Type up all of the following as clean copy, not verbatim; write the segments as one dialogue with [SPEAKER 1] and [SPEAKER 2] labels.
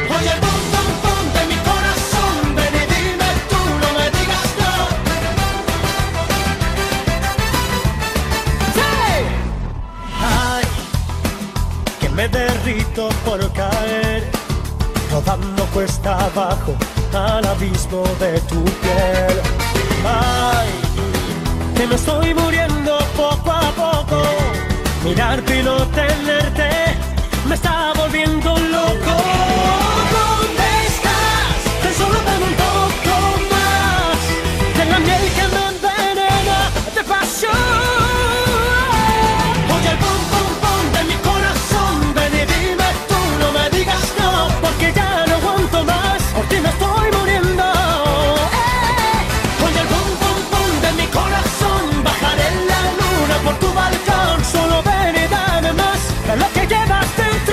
[SPEAKER 1] Oye, el pum, pum, pum de mi corazón, ven y dime tú, no me digas no. ¡Sí! Ay, que me derrito por caer, rodando cuesta abajo al abismo de tu piel. Ay, que me estoy muriendo poco a poco, mirarte y no tenerte me está volviendo loco. ¿Dónde estás? Tan solo dame un poco más de la miel que me envenena de pasión. Oye, el pum, pum, pum de mi corazón, ven y dime tú, no me digas no, porque ya no aguanto más, por ti me estoy muriendo. Oye, el pum, pum, pum de mi corazón, bajaré la luna por tu balcón, solo ven y dame más de lo que llevas dentro.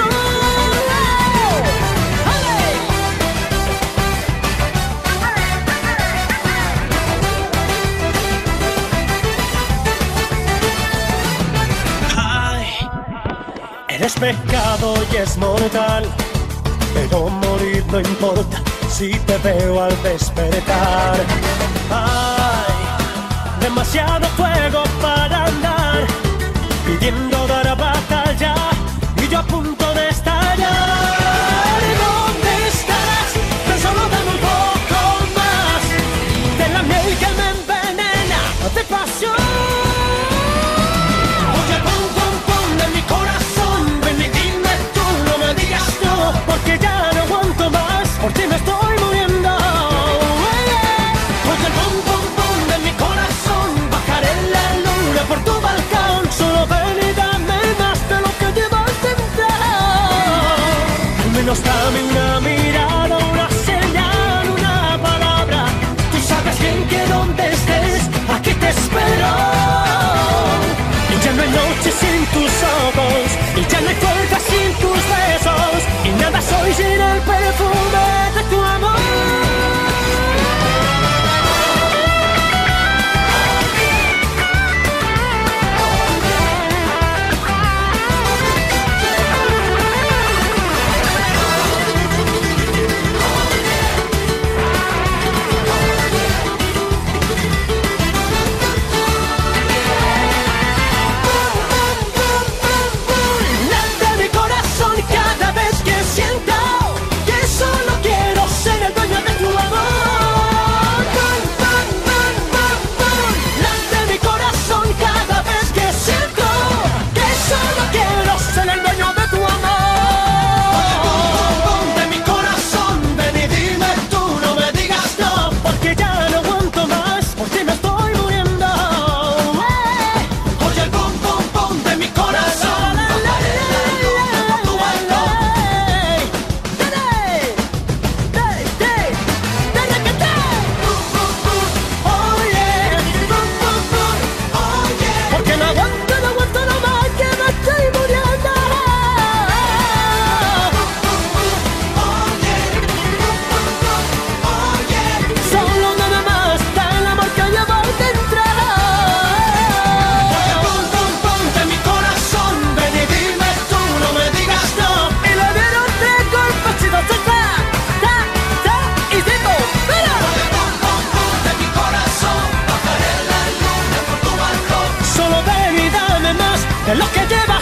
[SPEAKER 1] Eres pecado y es mortal, pero morir no importa si te veo al despertar. Ay, demasiado fuego para andar, pidiendo dar batalla y yo a punto de estallar. ¿Dónde estás? Tan solo dame un poco más de la miel que me envenena de pasión. Porque ya no aguanto más, por ti me estoy muriendo. Oye, el pum, pum, pum de mi corazón, bajaré la luna por tu balcón, solo ven y dame más de lo que llevas dentro. Al menos dame una mirada, una señal, una palabra. Tú sabes bien que donde estés, aquí te espero. Y ya no hay noche sin tus ojos, y ya no hay fuerza sin tus besos, y nada soy sin el perfume de tu amor. De lo que lleva